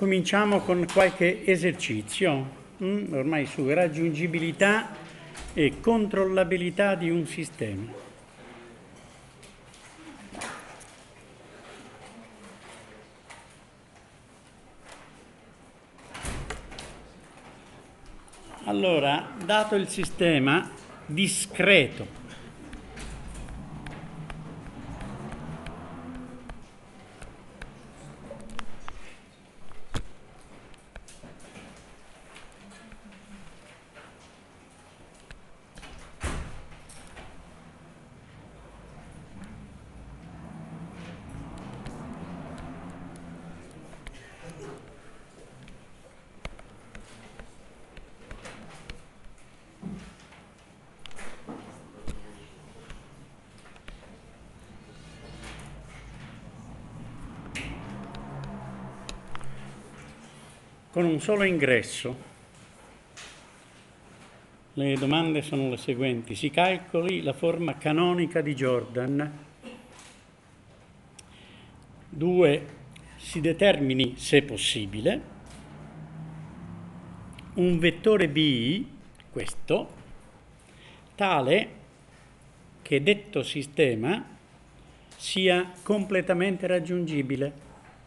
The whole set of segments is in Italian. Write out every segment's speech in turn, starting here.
Cominciamo con qualche esercizio, ormai su raggiungibilità e controllabilità di un sistema. Allora, dato il sistema discreto, con un solo ingresso. Le domande sono le seguenti. Si calcoli la forma canonica di Jordan. 2. Si determini, se possibile, un vettore B, questo, tale che detto sistema sia completamente raggiungibile.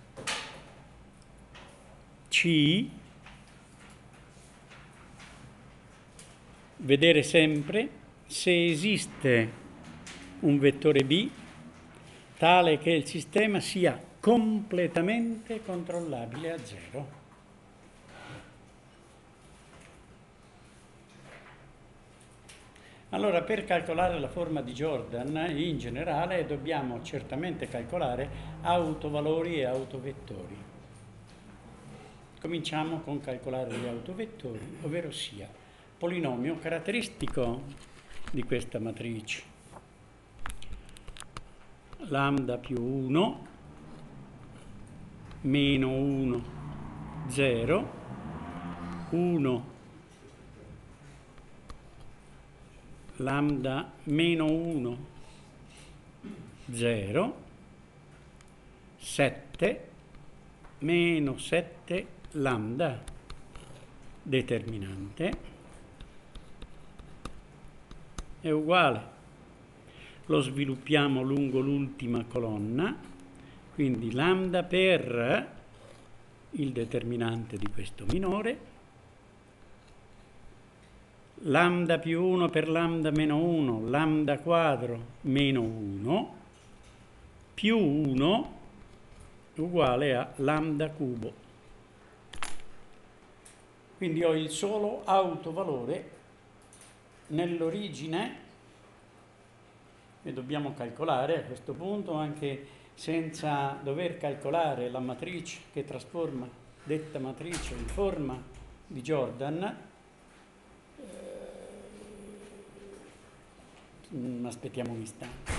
C. Vedere sempre se esiste un vettore B tale che il sistema sia completamente controllabile a zero. Allora, per calcolare la forma di Jordan, in generale, dobbiamo certamente calcolare autovalori e autovettori. Cominciamo con calcolare gli autovettori, ovvero sia polinomio caratteristico di questa matrice. Lambda più 1, meno 1, 0, 1, lambda meno 1, 0, 7, meno 7 lambda, determinante, è uguale. Lo sviluppiamo lungo l'ultima colonna, quindi lambda per il determinante di questo minore, lambda più 1 per lambda meno 1, lambda quadro meno 1, più 1 uguale a lambda cubo. Quindi ho il solo autovalore nell'origine e dobbiamo calcolare a questo punto, anche senza dover calcolare la matrice che trasforma detta matrice in forma di Jordan. Aspettiamo un istante.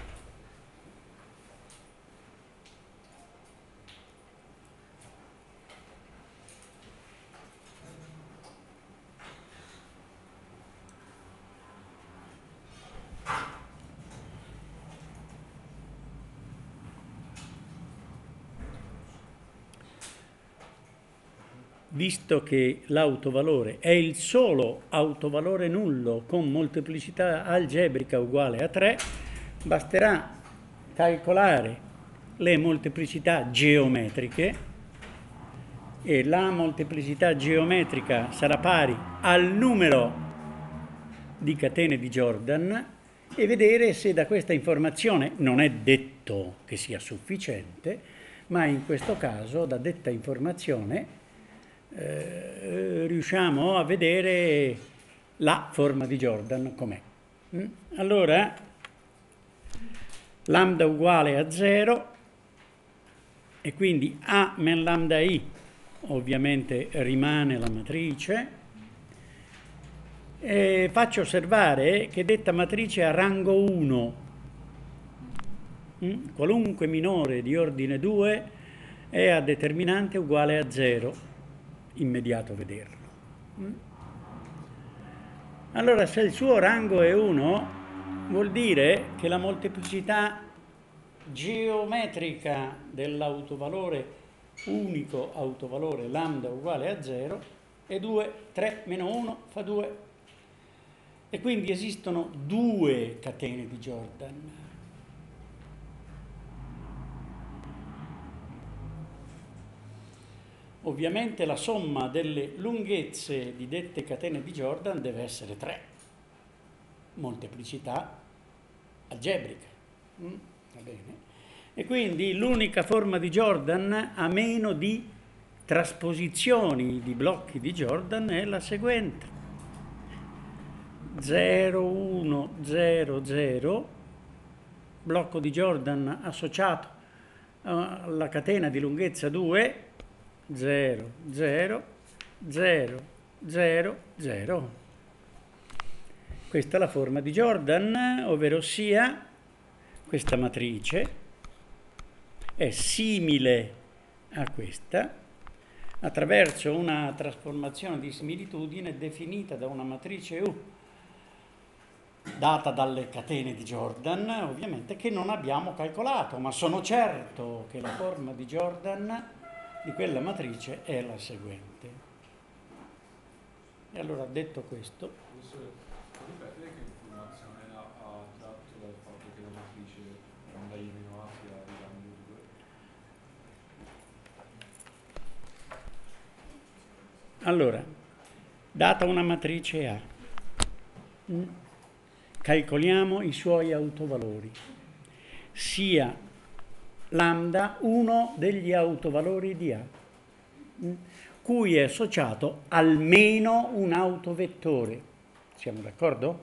Visto che l'autovalore è il solo autovalore nullo con molteplicità algebrica uguale a 3, basterà calcolare le molteplicità geometriche e la molteplicità geometrica sarà pari al numero di catene di Jordan e vedere se da questa informazione, non è detto che sia sufficiente, ma in questo caso da detta informazione riusciamo a vedere la forma di Jordan com'è. Allora, lambda uguale a 0 e quindi A men lambda I ovviamente rimane la matrice e faccio osservare che detta matrice ha rango 1. Qualunque minore di ordine 2 è a determinante uguale a 0. Immediato vederlo. Allora, se il suo rango è 1, vuol dire che la molteplicità geometrica dell'autovalore unico autovalore lambda uguale a 0, e 2, 3 meno 1 fa 2. E quindi esistono due catene di Jordan. Ovviamente la somma delle lunghezze di dette catene di Jordan deve essere 3, molteplicità algebrica. Va bene? E quindi l'unica forma di Jordan a meno di trasposizioni di blocchi di Jordan è la seguente: 0, 1, 0, 0, blocco di Jordan associato alla catena di lunghezza 2, 0, 0, 0, 0, 0. Questa è la forma di Jordan, ovvero sia questa matrice è simile a questa attraverso una trasformazione di similitudine definita da una matrice U data dalle catene di Jordan, ovviamente, che non abbiamo calcolato, ma sono certo che la forma di Jordan di quella matrice è la seguente. E allora, detto questo, ripete che informazione ha tratto dal fatto che la matrice lambda I meno A sia di rango 2? allora, data una matrice A, calcoliamo i suoi autovalori, sia lambda uno degli autovalori di A, cui è associato almeno un autovettore. Siamo d'accordo?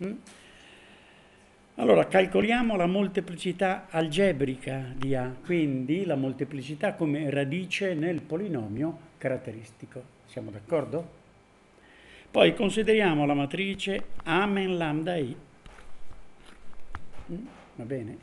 Allora, calcoliamo la molteplicità algebrica di A, quindi la molteplicità come radice nel polinomio caratteristico. Siamo d'accordo? Poi consideriamo la matrice A men lambda I. Va bene?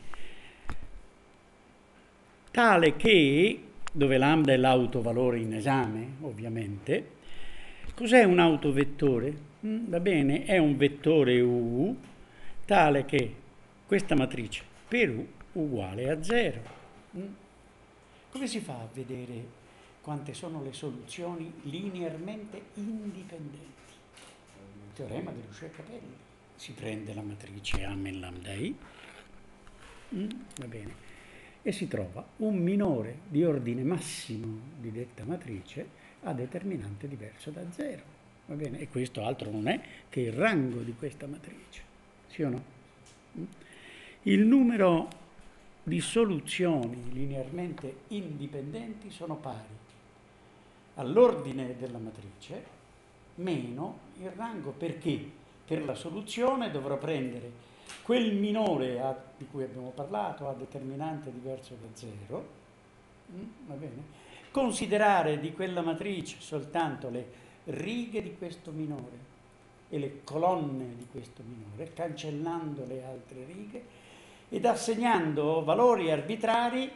Tale che, dove lambda è l'autovalore in esame, ovviamente, cos'è un autovettore? Va bene, è un vettore U tale che questa matrice per U uguale a 0. Come si fa a vedere quante sono le soluzioni linearmente indipendenti? Teorema di Ruschet-Capelli. Si prende la matrice A men lambda I, va bene, e si trova un minore di ordine massimo di detta matrice a determinante diverso da 0. Va bene? E questo altro non è che il rango di questa matrice. Sì o no? Il numero di soluzioni linearmente indipendenti sono pari all'ordine della matrice meno il rango, perché per la soluzione dovrò prendere quel minore di cui abbiamo parlato, a determinante diverso da 0, va bene? Considerare di quella matrice soltanto le righe di questo minore e le colonne di questo minore, cancellando le altre righe ed assegnando valori arbitrari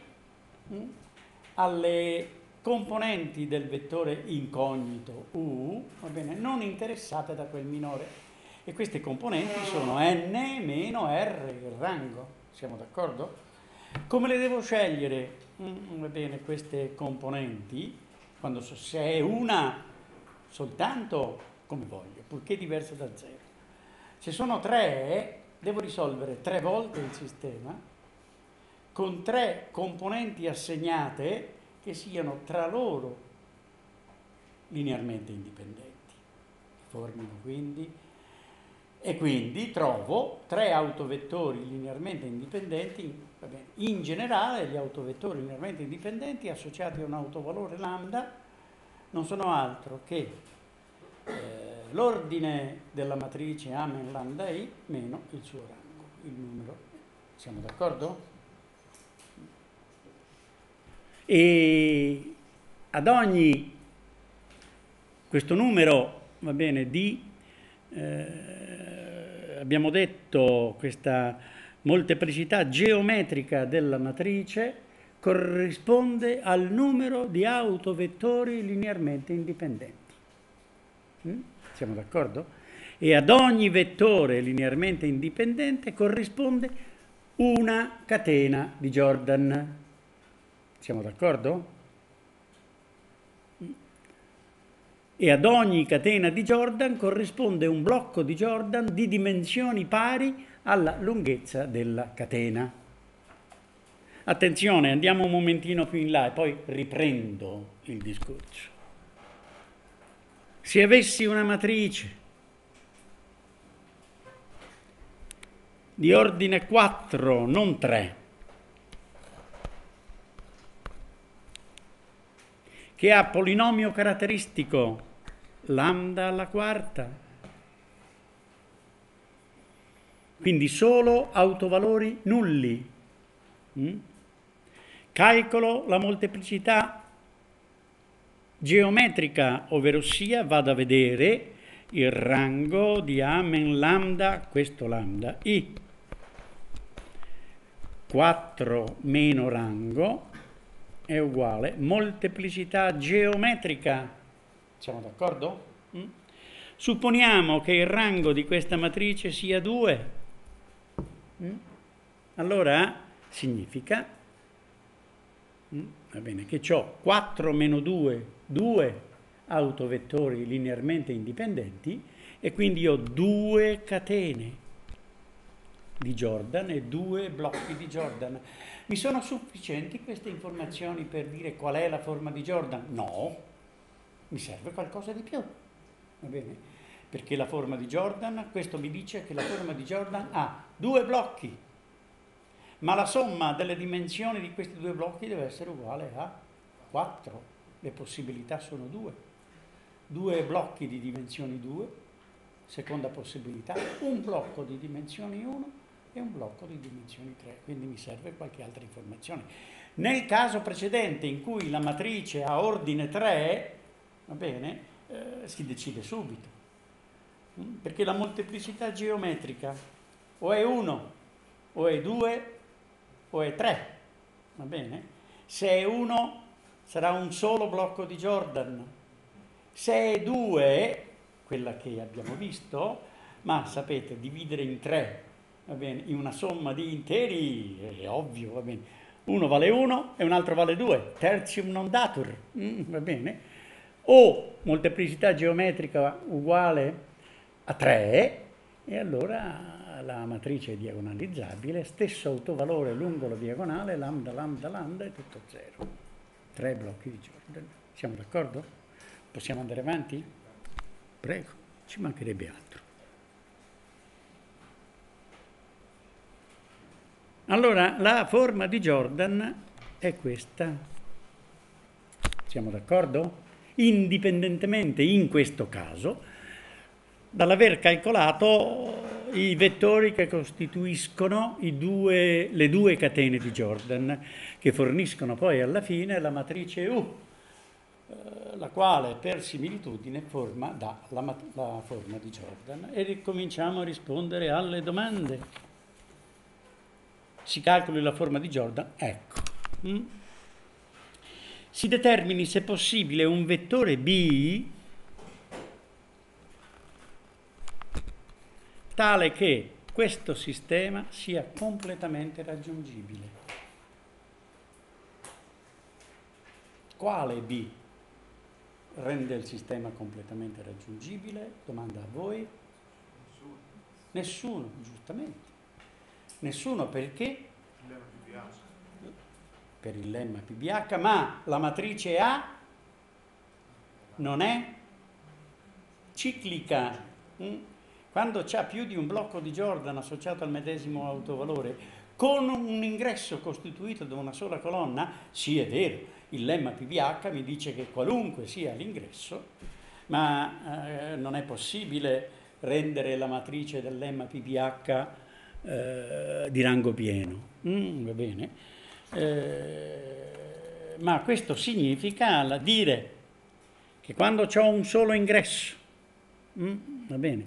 alle componenti del vettore incognito U, va bene, non interessate da quel minore. E queste componenti sono n meno r, il rango. Siamo d'accordo? Come le devo scegliere? Va bene, queste componenti, quando se è una soltanto, come voglio, purché diversa da 0. Se sono 3, devo risolvere 3 volte il sistema con 3 componenti assegnate che siano tra loro linearmente indipendenti. Formino quindi, e quindi trovo 3 autovettori linearmente indipendenti. Va bene. In generale gli autovettori linearmente indipendenti associati a un autovalore lambda non sono altro che l'ordine della matrice A men lambda I meno il suo rango, il numero. Siamo d'accordo? E ad ogni questo numero, va bene, di abbiamo detto questa molteplicità geometrica della matrice corrisponde al numero di autovettori linearmente indipendenti. Siamo d'accordo? E ad ogni vettore linearmente indipendente corrisponde una catena di Jordan. Siamo d'accordo? e ad ogni catena di Jordan corrisponde un blocco di Jordan di dimensioni pari alla lunghezza della catena. Attenzione, andiamo un momentino più in là e poi riprendo il discorso. Se avessi una matrice di ordine 4, non 3, che ha polinomio caratteristico lambda alla quarta, quindi solo autovalori nulli. Calcolo la molteplicità geometrica, ovvero sia vado a vedere il rango di A men lambda, questo lambda, I. 4 meno rango è uguale molteplicità geometrica. Siamo d'accordo? Supponiamo che il rango di questa matrice sia 2. Allora significa va bene, che ho 4 meno 2, 2 autovettori linearmente indipendenti e quindi ho 2 catene di Jordan e 2 blocchi di Jordan. Mi sono sufficienti queste informazioni per dire qual è la forma di Jordan? No, mi serve qualcosa di più, va bene? Perché la forma di Jordan, questo mi dice che la forma di Jordan ha 2 blocchi, ma la somma delle dimensioni di questi 2 blocchi deve essere uguale a 4. Le possibilità sono 2. 2 blocchi di dimensioni 2, seconda possibilità, un blocco di dimensioni 1 e un blocco di dimensioni 3, quindi mi serve qualche altra informazione. Nel caso precedente in cui la matrice ha ordine 3, va bene, si decide subito, perché la molteplicità geometrica o è 1, o è 2, o è 3, va bene? Se è 1 sarà un solo blocco di Jordan, se è 2, quella che abbiamo visto, ma sapete, dividere in 3, va bene, in una somma di interi è ovvio, va bene, uno vale 1 e un altro vale 2, tertium non datur, va bene, o molteplicità geometrica uguale a 3 e allora la matrice è diagonalizzabile, stesso autovalore lungo la diagonale, lambda, lambda, lambda è tutto 0, 3 blocchi di Jordan, siamo d'accordo? Possiamo andare avanti? Prego, ci mancherebbe altro. Allora, la forma di Jordan è questa. Siamo d'accordo? Indipendentemente, in questo caso, dall'aver calcolato i vettori che costituiscono le due catene di Jordan, che forniscono poi alla fine la matrice U, la quale per similitudine dà la forma di Jordan. E ricominciamo a rispondere alle domande. Si calcoli la forma di Jordan, ecco. Si determini, se possibile, un vettore B tale che questo sistema sia completamente raggiungibile. Quale B rende il sistema completamente raggiungibile? Domanda a voi. Nessuno, giustamente. Nessuno perché? Per il lemma PBH, ma la matrice A non è ciclica. Quando c'ha più di un blocco di Jordan associato al medesimo autovalore, con un ingresso costituito da una sola colonna, sì è vero, il lemma PBH mi dice che qualunque sia l'ingresso, ma non è possibile rendere la matrice del lemma PBH di rango pieno, va bene? Ma questo significa dire che quando ho un solo ingresso, va bene,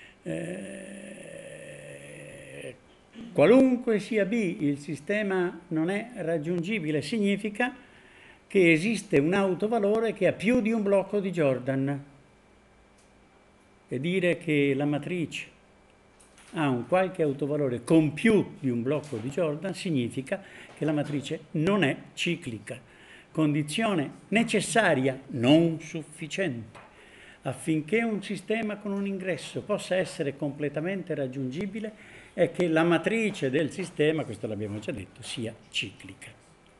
qualunque sia B, il sistema non è raggiungibile, significa che esiste un autovalore che ha più di un blocco di Jordan, e dire che la matrice ha un qualche autovalore con più di un blocco di Jordan significa che la matrice non è ciclica, condizione necessaria, non sufficiente. affinché un sistema con un ingresso possa essere completamente raggiungibile è che la matrice del sistema, questo l'abbiamo già detto, sia ciclica.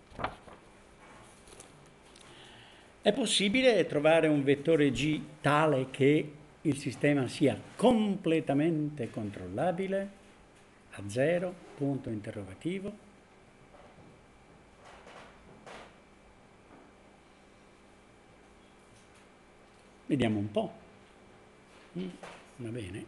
È possibile trovare un vettore G tale che il sistema sia completamente controllabile a zero, punto interrogativo? Vediamo un po'. Va bene.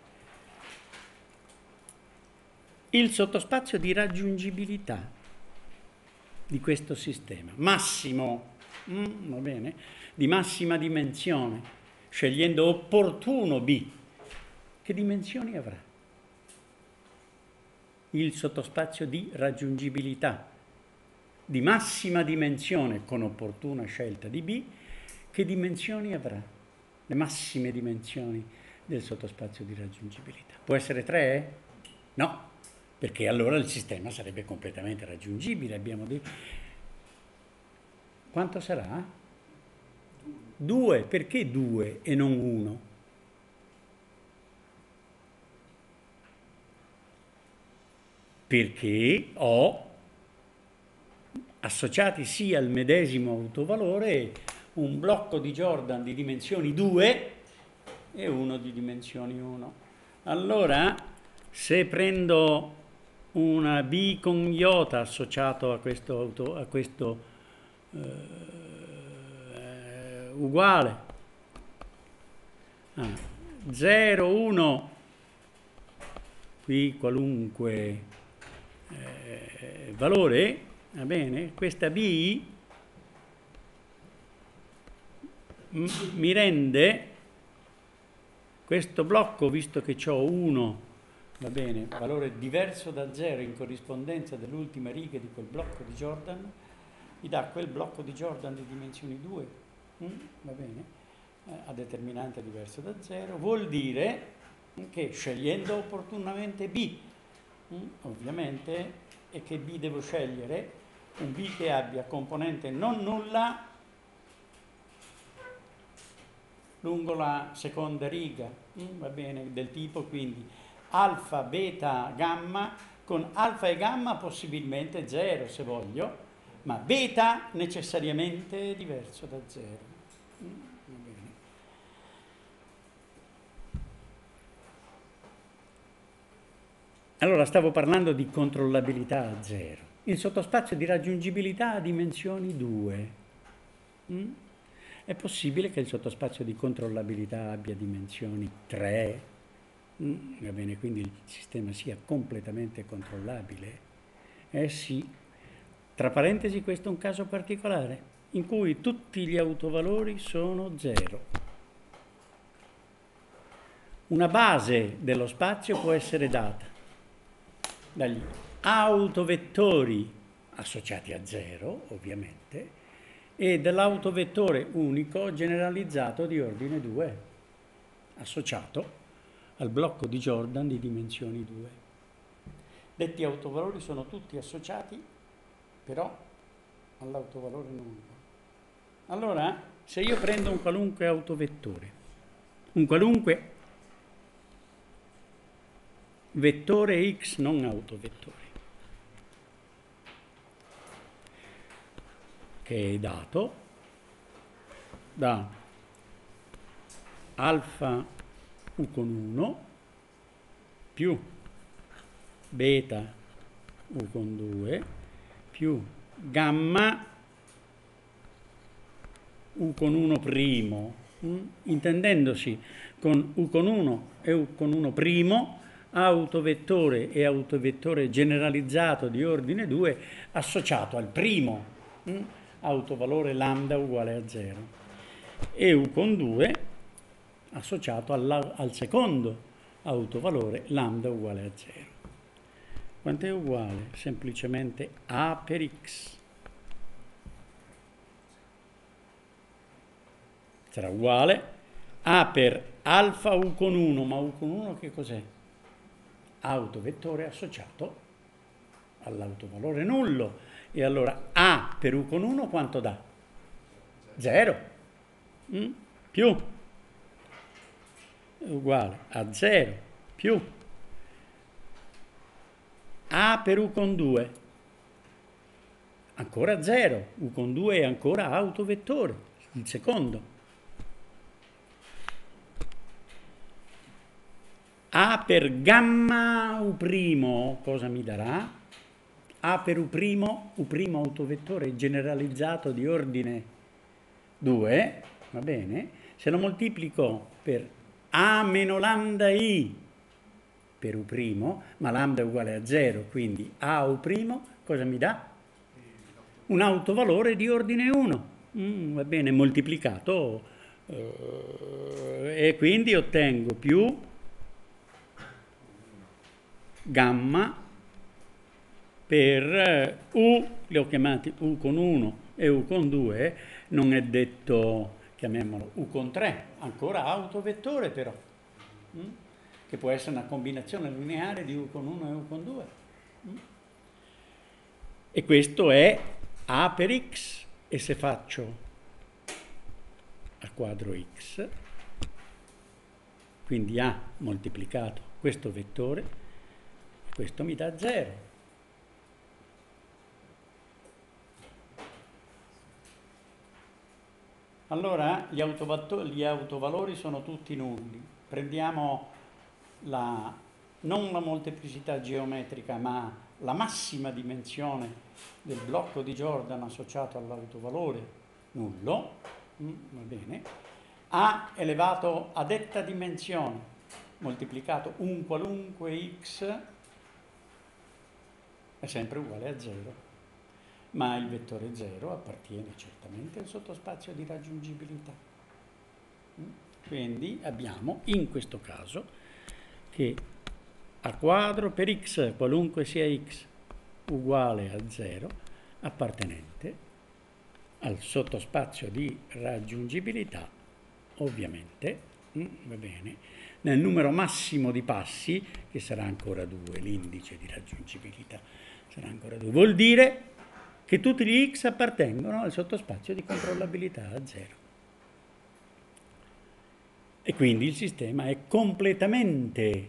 Il sottospazio di raggiungibilità di questo sistema, massimo, va bene, di massima dimensione, scegliendo opportuno B, che dimensioni avrà? Il sottospazio di raggiungibilità di massima dimensione con opportuna scelta di B, che dimensioni avrà? Le massime dimensioni del sottospazio di raggiungibilità. Può essere 3? No, perché allora il sistema sarebbe completamente raggiungibile, abbiamo detto. Quanto sarà? 2. Perché 2 e non 1? Perché ho associati sia al medesimo autovalore un blocco di Jordan di dimensioni 2 e uno di dimensioni 1. Allora, se prendo una B con iota associato a questo, uguale 0, 1, qui qualunque valore, va bene? Questa B mi rende questo blocco, visto che ho 1, va bene, valore diverso da 0 in corrispondenza dell'ultima riga di quel blocco di Jordan, mi dà quel blocco di Jordan di dimensioni 2, va bene, a determinante diverso da 0, vuol dire che scegliendo opportunamente B, ovviamente, e che B devo scegliere, un B che abbia componente non nulla lungo la seconda riga, va bene, del tipo quindi alfa, beta, gamma, con alfa e gamma possibilmente 0 se voglio, ma beta necessariamente diverso da 0. Va bene. Allora stavo parlando di controllabilità a 0. Il sottospazio di raggiungibilità ha dimensioni 2. È possibile che il sottospazio di controllabilità abbia dimensioni 3? Va bene, quindi il sistema sia completamente controllabile? Sì. Tra parentesi, questo è un caso particolare in cui tutti gli autovalori sono 0. Una base dello spazio può essere data dagli autovettori associati a 0, ovviamente, e dall'autovettore unico generalizzato di ordine 2, associato al blocco di Jordan di dimensioni 2. Detti autovalori sono tutti associati però all'autovalore nullo. Allora, se io prendo un qualunque autovettore, un qualunque vettore X non autovettore, che è dato da alfa U con 1 più beta U con 2 più gamma U con 1 primo, intendendosi con U con 1 e U con 1 primo, autovettore e autovettore generalizzato di ordine 2 associato al primo autovalore lambda uguale a 0 e U con 2 associato al secondo autovalore lambda uguale a 0. Quanto è uguale? Semplicemente A per X sarà uguale A per alfa U con 1, ma U con 1 che cos'è? Autovettore associato all'autovalore nullo. E allora A per U con 1 quanto dà? 0. Più uguale a 0 più A per U con 2, ancora 0, U con 2 è ancora autovettore, il secondo. A per gamma U', cosa mi darà? A per U' autovettore generalizzato di ordine 2, va bene? Se lo moltiplico per A meno lambda I per U', ma lambda è uguale a 0, quindi A U', cosa mi dà? Un autovalore di ordine 1, va bene, moltiplicato, e quindi ottengo più gamma per U, li ho chiamati U con 1 e U con 2, non è detto, chiamiamolo U con 3, ancora autovettore però, che può essere una combinazione lineare di U con 1 e U con 2. E questo è A per X, e se faccio al quadro X, quindi A moltiplicato questo vettore, questo mi dà 0. Allora gli autovalori sono tutti nulli. Prendiamo non la molteplicità geometrica, ma la massima dimensione del blocco di Jordan associato all'autovalore nullo, va bene, A elevato a detta dimensione moltiplicato un qualunque x è sempre uguale a 0. Ma il vettore 0 appartiene certamente al sottospazio di raggiungibilità. Quindi abbiamo in questo caso che A quadro per x, qualunque sia x, uguale a 0, appartenente al sottospazio di raggiungibilità, ovviamente, va bene, nel numero massimo di passi, che sarà ancora 2, l'indice di raggiungibilità sarà ancora 2, vuol dire che tutti gli x appartengono al sottospazio di controllabilità a 0. E quindi il sistema è completamente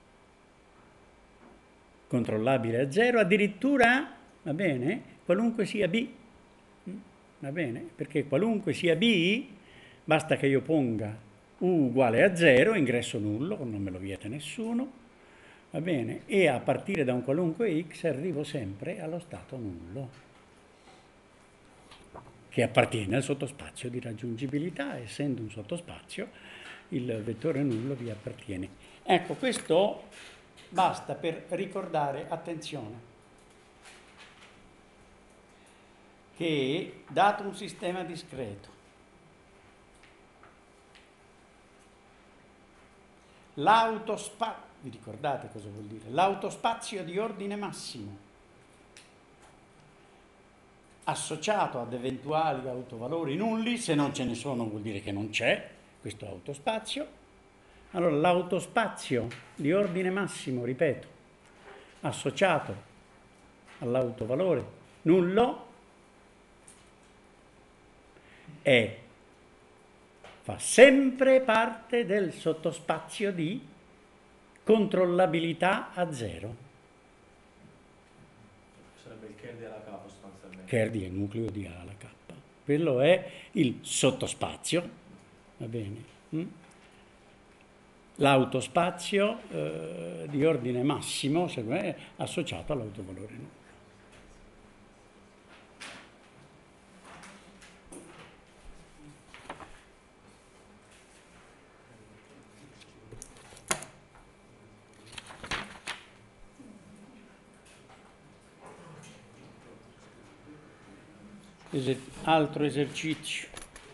controllabile a 0, addirittura, va bene, qualunque sia b, va bene, perché qualunque sia b, basta che io ponga u uguale a 0, ingresso nullo, non me lo vieta nessuno, va bene, e a partire da un qualunque x arrivo sempre allo stato nullo, che appartiene al sottospazio di raggiungibilità, essendo un sottospazio il vettore nullo vi appartiene. Ecco, questo basta per ricordare, attenzione, che dato un sistema discreto, vi ricordate cosa vuol dire? L'autospazio di ordine massimo associato ad eventuali autovalori nulli, se non ce ne sono vuol dire che non c'è questo autospazio. Allora l'autospazio di ordine massimo, ripeto, associato all'autovalore nullo fa sempre parte del sottospazio di controllabilità a 0. Sarebbe il Kerr di alla K sostanzialmente. Kerr è il nucleo di A alla K. Quello è il sottospazio, va bene? L'autospazio di ordine massimo è associato all'autovalore nullo. Altro esercizio.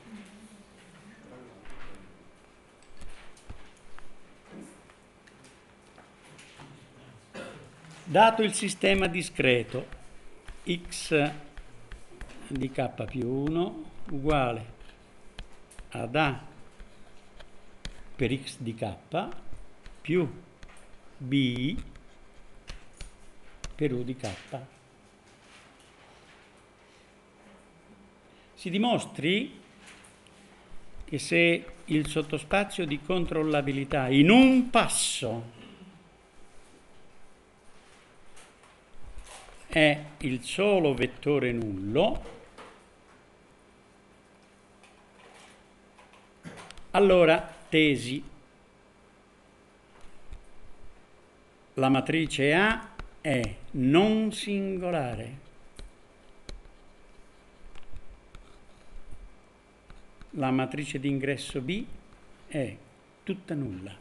Dato il sistema discreto x di k più 1 uguale ad a per x di k più b per u di k, si dimostri che se il sottospazio di controllabilità in un passo è il solo vettore nullo, allora tesi: la matrice A è non singolare, la matrice d'ingresso B è tutta nulla.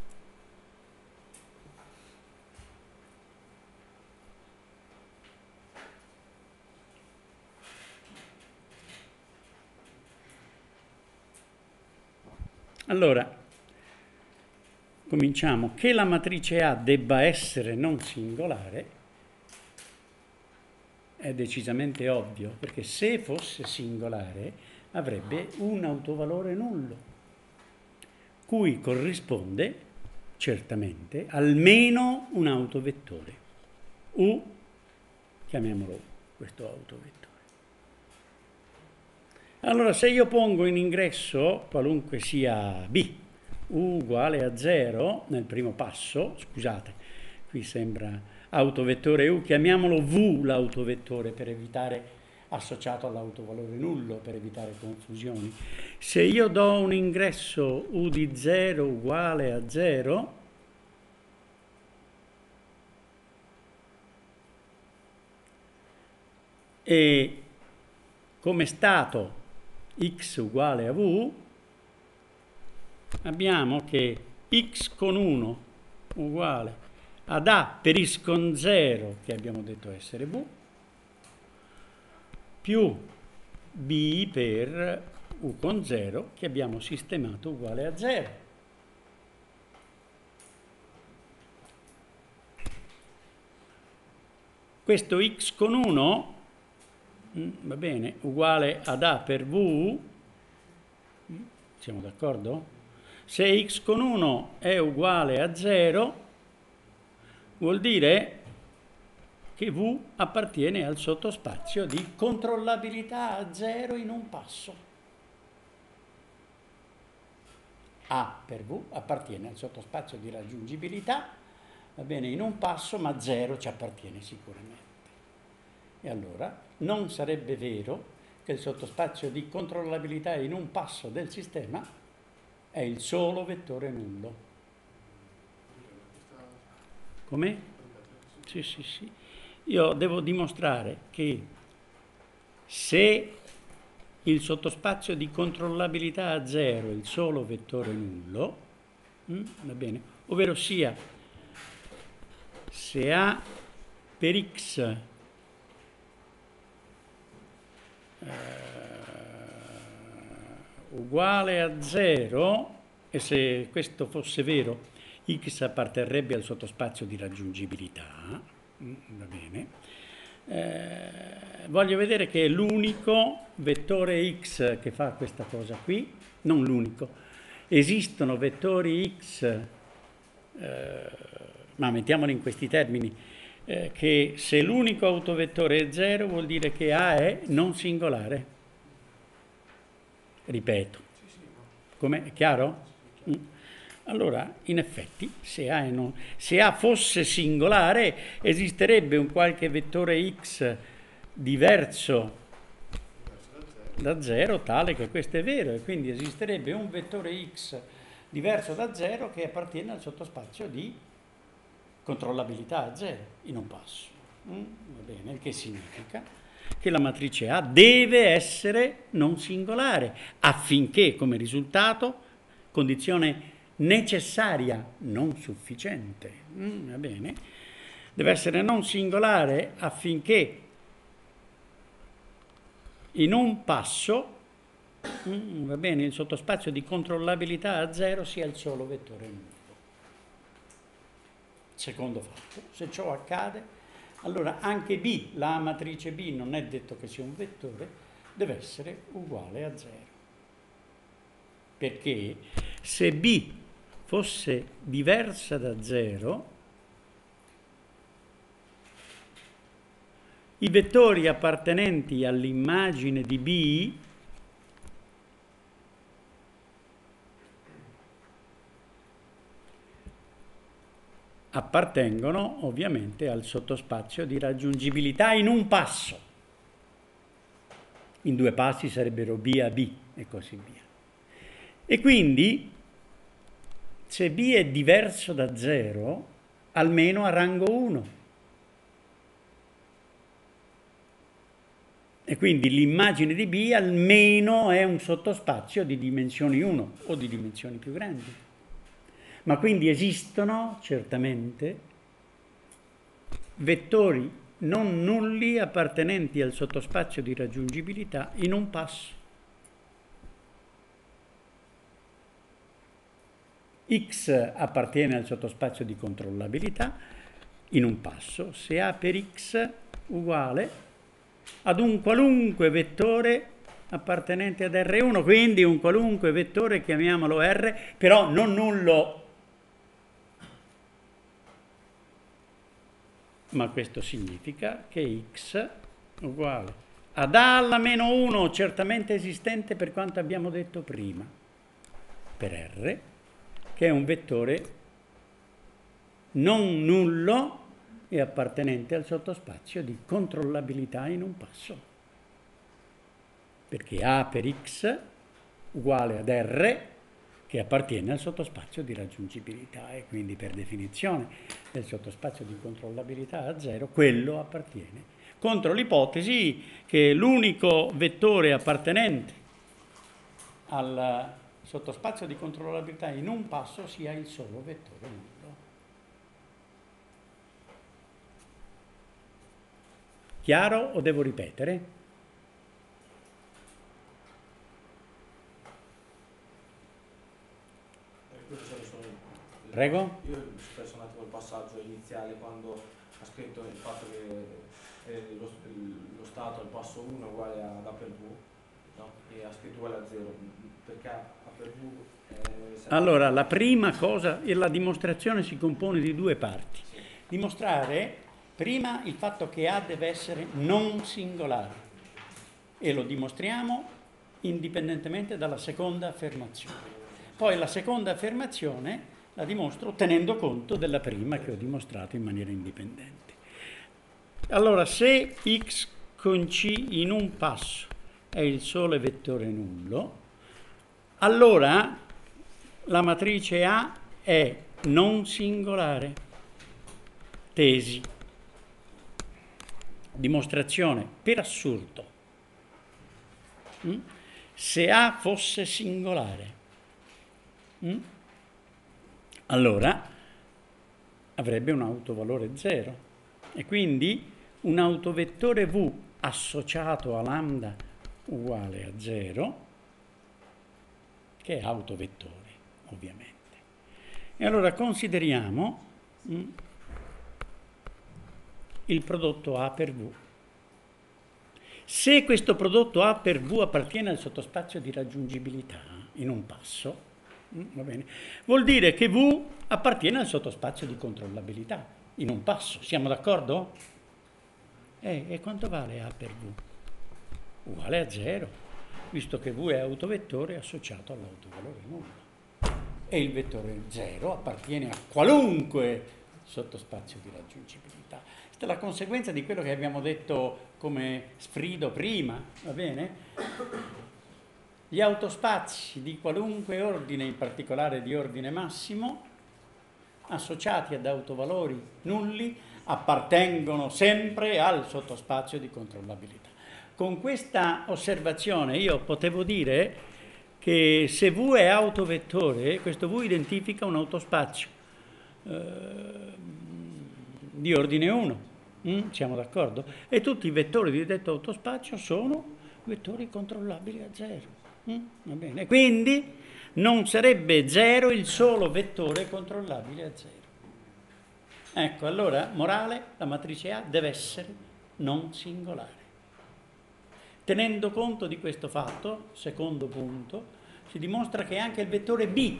Allora, cominciamo. Che la matrice A debba essere non singolare è decisamente ovvio, perché se fosse singolare avrebbe un autovalore nullo, cui corrisponde certamente almeno un autovettore. U, chiamiamolo U, questo autovettore. Allora, se io pongo in ingresso, qualunque sia B, U uguale a 0 nel primo passo, scusate, qui sembra autovettore U, chiamiamolo V l'autovettore per evitare, associato all'autovalore nullo, per evitare confusioni. Se io do un ingresso U di 0 uguale a 0, e come stato x uguale a v, abbiamo che x con 1 uguale ad a per x con 0, che abbiamo detto essere v, più b per u con 0, che abbiamo sistemato uguale a 0. Questo x con 1, va bene, uguale ad a per v, siamo d'accordo? Se x con 1 è uguale a 0, vuol dire che v appartiene al sottospazio di controllabilità a 0 in un passo. A per v appartiene al sottospazio di raggiungibilità, va bene, in un passo, ma 0 ci appartiene sicuramente. E allora non sarebbe vero che il sottospazio di controllabilità in un passo del sistema è il solo vettore nullo. Come? Sì, sì, sì. Io devo dimostrare che se il sottospazio di controllabilità a 0 è il solo vettore nullo, va bene, ovvero sia se A per x uguale a 0, e se questo fosse vero, x apparterrebbe al sottospazio di raggiungibilità, va bene, voglio vedere che è l'unico vettore x che fa questa cosa qui, non l'unico, esistono vettori x, ma mettiamoli in questi termini, che se l'unico autovettore è 0 vuol dire che A è non singolare. Ripeto. Com'è? È chiaro? Allora, in effetti, se A fosse singolare, esisterebbe un qualche vettore x diverso da 0, tale che questo è vero, e quindi esisterebbe un vettore x diverso da 0 che appartiene al sottospazio di controllabilità a 0 in un passo. Va bene, il che significa che la matrice A deve essere non singolare affinché, come risultato, condizione necessaria, non sufficiente, va bene, deve essere non singolare affinché in un passo, va bene, il sottospazio di controllabilità a 0 sia il solo vettore nullo. Secondo fatto, se ciò accade, allora anche B, la matrice B, non è detto che sia un vettore, deve essere uguale a 0. Perché se B fosse diversa da 0, i vettori appartenenti all'immagine di B appartengono ovviamente al sottospazio di raggiungibilità in un passo. In 2 passi sarebbero B a B e così via. E quindi, se B è diverso da 0, almeno a rango 1. E quindi l'immagine di B almeno è un sottospazio di dimensioni 1 o di dimensioni più grandi. Ma quindi esistono certamente vettori non nulli appartenenti al sottospazio di raggiungibilità in un passo. X appartiene al sottospazio di controllabilità in un passo se A per X uguale ad un qualunque vettore appartenente ad R1, quindi un qualunque vettore, chiamiamolo R, però non nullo. Ma questo significa che X uguale ad A alla meno 1, certamente esistente per quanto abbiamo detto prima, per R, che è un vettore non nullo e appartenente al sottospazio di controllabilità in un passo. Perché A per X uguale ad R, che appartiene al sottospazio di raggiungibilità, e quindi per definizione del sottospazio di controllabilità a 0, quello appartiene. Contro l'ipotesi che l'unico vettore appartenente al sottospazio di controllabilità in un passo sia il solo vettore nullo. Chiaro o devo ripetere? Prego? Io ho speso un attimo il passaggio iniziale quando ha scritto il fatto che lo stato al passo 1 è uguale ad A per V, no? E ha scritto uguale a 0, perché A per V è... Allora, la prima cosa, e la dimostrazione si compone di 2 parti. Sì. Dimostrare prima il fatto che A deve essere non singolare, e lo dimostriamo indipendentemente dalla seconda affermazione. Poi la seconda affermazione la dimostro tenendo conto della prima che ho dimostrato in maniera indipendente. Allora, se X con C in un passo è il sole vettore nullo, allora la matrice A è non singolare. Tesi. Dimostrazione per assurdo. Se A fosse singolare, allora avrebbe un autovalore 0 e quindi un autovettore V associato a lambda uguale a 0, che è autovettore ovviamente. E allora consideriamo il prodotto A per V. Se questo prodotto A per V appartiene al sottospazio di raggiungibilità in un passo, va bene, vuol dire che V appartiene al sottospazio di controllabilità in un passo. Siamo d'accordo? E quanto vale A per V? Uguale a 0, visto che V è autovettore associato all'autovalore nullo. E il vettore 0 appartiene a qualunque sottospazio di raggiungibilità. Questa è la conseguenza di quello che abbiamo detto come sfrido prima, va bene? Gli autospazi di qualunque ordine, in particolare di ordine massimo, associati ad autovalori nulli, appartengono sempre al sottospazio di controllabilità. Con questa osservazione io potevo dire che se V è autovettore, questo V identifica un autospazio di ordine 1, siamo d'accordo? E tutti i vettori di detto autospazio sono vettori controllabili a 0, va bene? Quindi non sarebbe 0 il solo vettore controllabile a 0. Ecco, allora, morale, la matrice A deve essere non singolare. Tenendo conto di questo fatto, secondo punto, si dimostra che anche il vettore B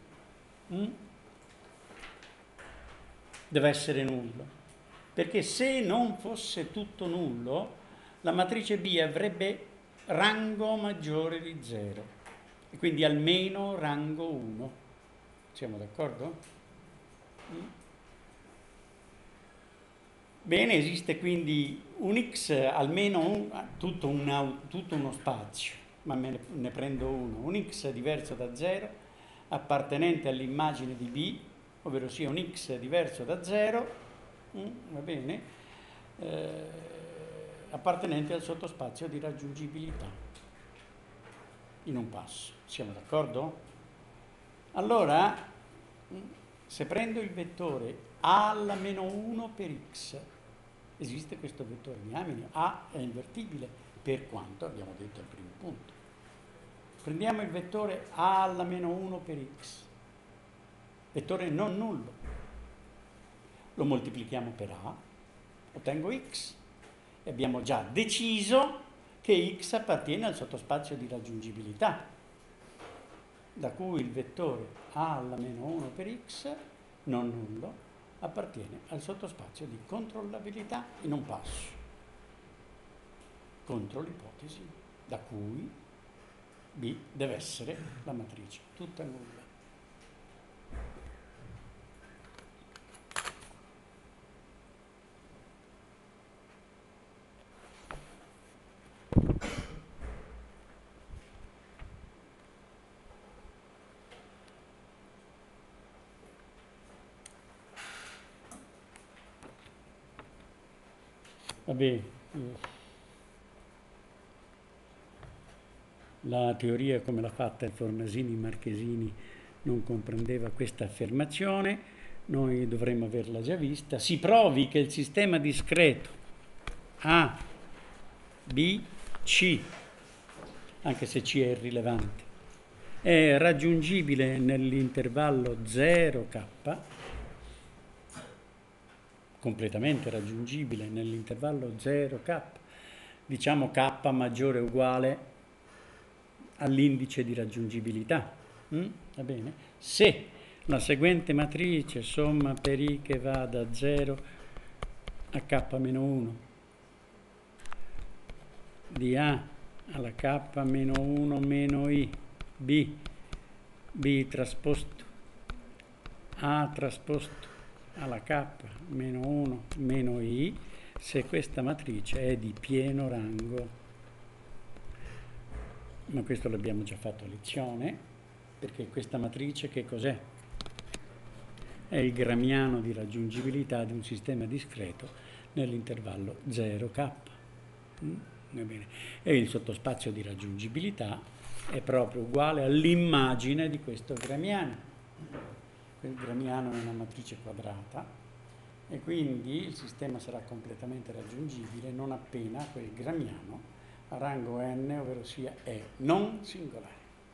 deve essere nullo, perché se non fosse tutto nullo, la matrice B avrebbe rango maggiore di 0, e quindi almeno rango 1. Siamo d'accordo? Bene, esiste quindi un x, almeno tutto uno spazio, ma ne prendo uno, un x diverso da 0, appartenente all'immagine di B, ovvero sia un x diverso da 0, va bene, appartenente al sottospazio di raggiungibilità, in un passo. Siamo d'accordo? Allora, se prendo il vettore A alla meno 1 per x, esiste questo vettore diamine, A è invertibile, per quanto abbiamo detto al primo punto. Prendiamo il vettore A alla meno 1 per x, vettore non nullo, lo moltiplichiamo per A, ottengo x, e abbiamo già deciso che x appartiene al sottospazio di raggiungibilità, da cui il vettore A alla meno 1 per x, non nullo, appartiene al sottospazio di controllabilità in un passo, contro l'ipotesi da cui B deve essere la matrice tutta nulla. Vabbè, la teoria come l'ha fatta il Fornasini-Marchesini non comprendeva questa affermazione, noi dovremmo averla già vista. Si provi che il sistema discreto A, B, C, anche se C è irrilevante, è raggiungibile nell'intervallo 0K, completamente raggiungibile nell'intervallo 0K, diciamo K maggiore o uguale all'indice di raggiungibilità. Va bene? Se la seguente matrice somma per I che va da 0 a K-1 di A alla K-1 meno I B trasposto A trasposto alla K meno 1 meno I, se questa matrice è di pieno rango. Ma questo l'abbiamo già fatto a lezione, perché questa matrice che cos'è? È il gramiano di raggiungibilità di un sistema discreto nell'intervallo 0K. Va bene. E il sottospazio di raggiungibilità è proprio uguale all'immagine di questo gramiano. Il gramiano è una matrice quadrata e quindi il sistema sarà completamente raggiungibile non appena quel gramiano a rango n, ovvero sia è non singolare.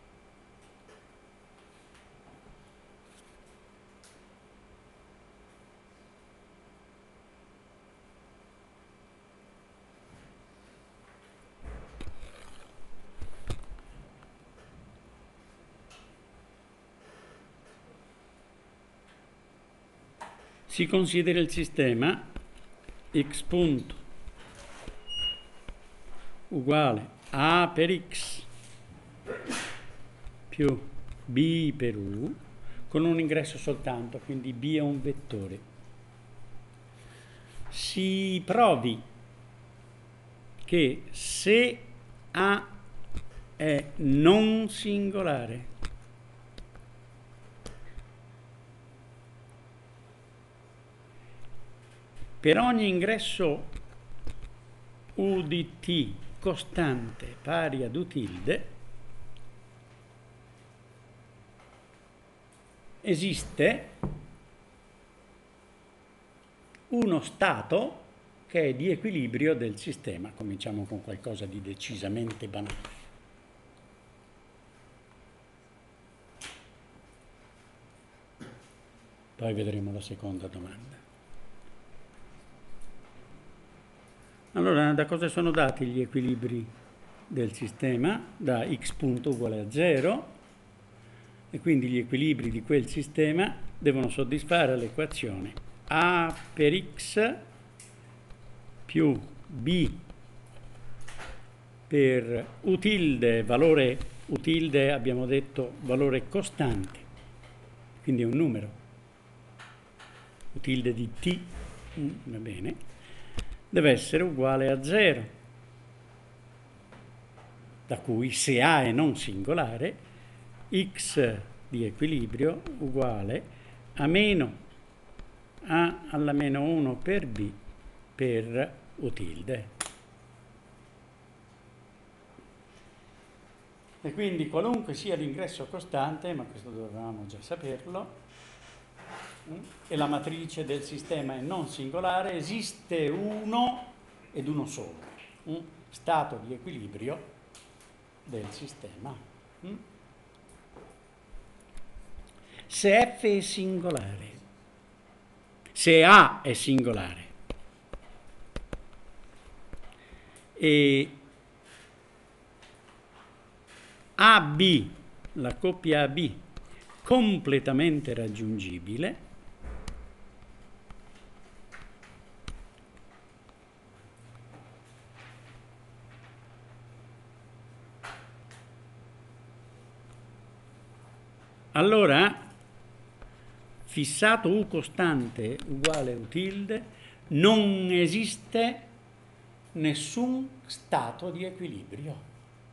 Si considera il sistema x punto uguale A per x più B per U con un ingresso soltanto, quindi B è un vettore. Si provi che se A è non singolare, per ogni ingresso U di t costante pari ad U tilde esiste uno stato che è di equilibrio del sistema. Cominciamo con qualcosa di decisamente banale. Poi vedremo la seconda domanda. Allora, da cosa sono dati gli equilibri del sistema? Da x punto uguale a 0, e quindi gli equilibri di quel sistema devono soddisfare l'equazione A per x più B per U tilde, valore U tilde abbiamo detto valore costante, quindi è un numero, U tilde di t, va bene, deve essere uguale a 0, da cui se A è non singolare, x di equilibrio uguale a meno A alla meno 1 per B per U tilde. E quindi qualunque sia l'ingresso costante, ma questo dovevamo già saperlo, e la matrice del sistema è non singolare, esiste uno ed uno solo, stato di equilibrio del sistema. Se F è singolare, se A è singolare e AB, la coppia AB, completamente raggiungibile, allora fissato U costante uguale U tilde, non esiste nessun stato di equilibrio.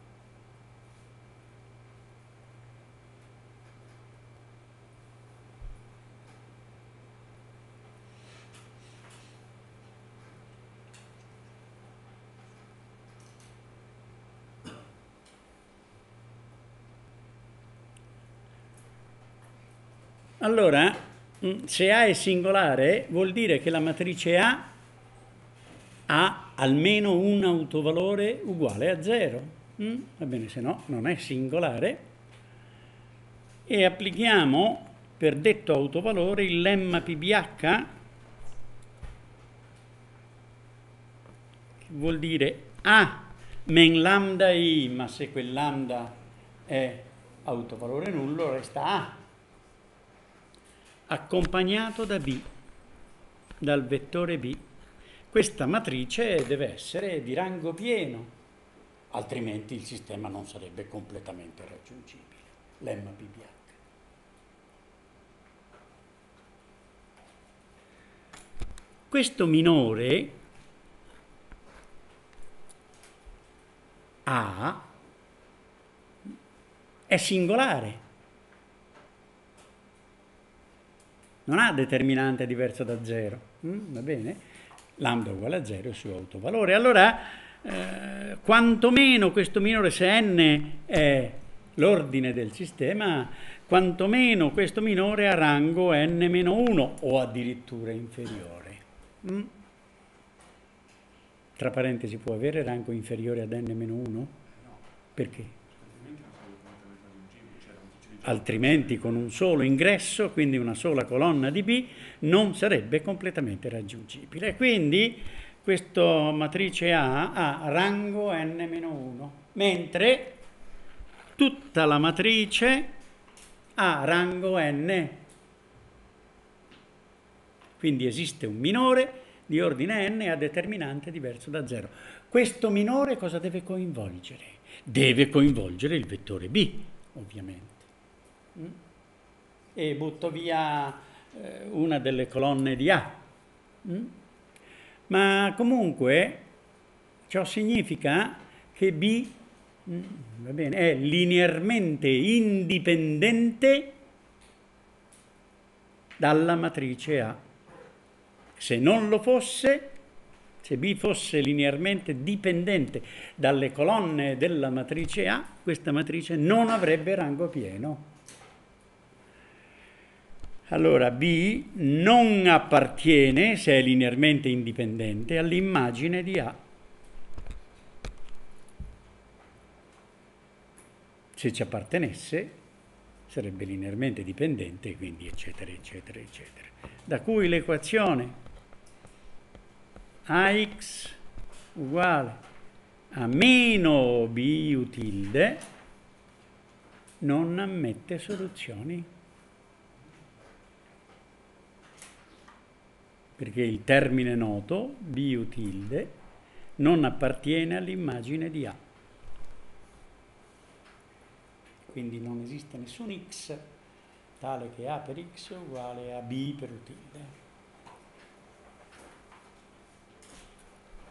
Allora, se A è singolare, vuol dire che la matrice A ha almeno un autovalore uguale a 0. Va bene, se no non è singolare. E applichiamo per detto autovalore il lemma PBH, che vuol dire A men lambda I, ma se quel lambda è autovalore nullo resta A, accompagnato da B, dal vettore B. Questa matrice deve essere di rango pieno, altrimenti il sistema non sarebbe completamente raggiungibile. Lemma PBH. Questo minore A è singolare. Non ha determinante diverso da 0, va bene? Lambda uguale a 0 è il suo autovalore. Allora, quantomeno questo minore, se n è l'ordine del sistema, quantomeno questo minore ha rango n-1 o addirittura inferiore. Tra parentesi, può avere rango inferiore ad n-1? Perché? Altrimenti con un solo ingresso, quindi una sola colonna di B, non sarebbe completamente raggiungibile. Quindi questa matrice A ha rango n-1, mentre tutta la matrice ha rango n. Quindi esiste un minore di ordine n a determinante diverso da 0. Questo minore cosa deve coinvolgere? Deve coinvolgere il vettore B, ovviamente. E butto via una delle colonne di A. Ma comunque ciò significa che B va bene, è linearmente indipendente dalla matrice A. Se non lo fosse, se B fosse linearmente dipendente dalle colonne della matrice A, questa matrice non avrebbe rango pieno. Allora B non appartiene, se è linearmente indipendente, all'immagine di A. Se ci appartenesse, sarebbe linearmente dipendente, quindi eccetera, eccetera, eccetera. Da cui l'equazione AX uguale a meno B U tilde non ammette soluzioni. Perché il termine noto, B U tilde, non appartiene all'immagine di A. Quindi non esiste nessun X tale che A per X uguale a B per U tilde.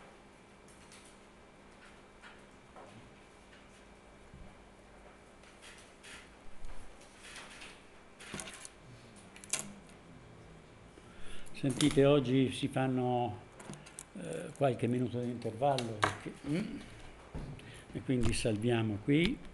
Sentite, oggi si fanno qualche minuto di intervallo e quindi salviamo qui.